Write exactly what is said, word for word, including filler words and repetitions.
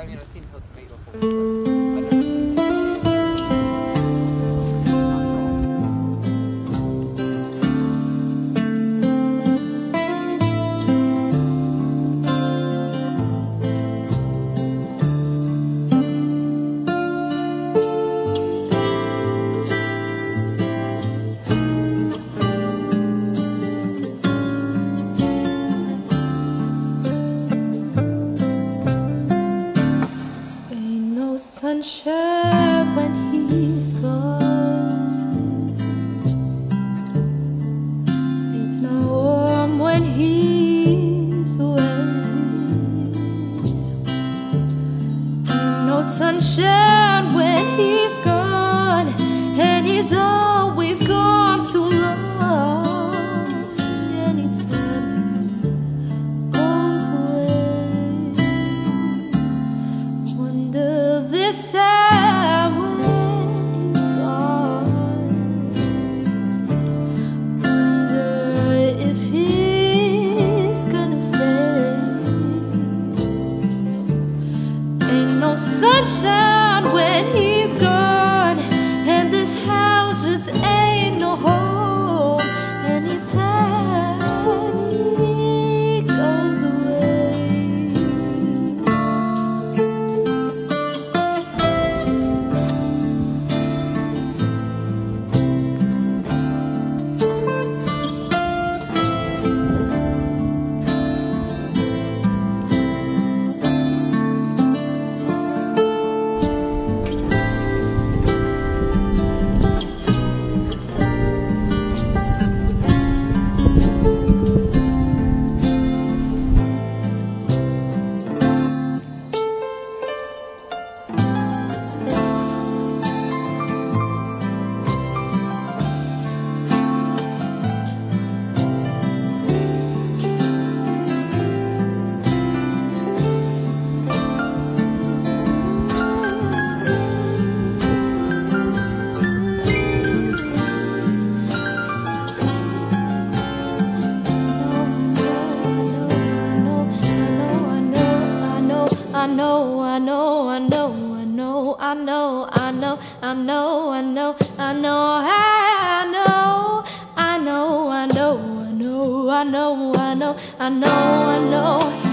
mean, I've seen how tomato folds, but I never seen sunshine when he's gone. It's not warm when he's away. Ain't no sunshine when he's gone, and he's always gone too long. Anytime goes away. Wonder this time when he's gone, wonder if he's gonna stay. Ain't no sunshine when he's gone, and this house just ain't no home. Anytime he goes away. I know, I know, I know, I know, I know, I know, I know, I know, I know, I know, I know, I know, I know, I know, I know, I know, I know.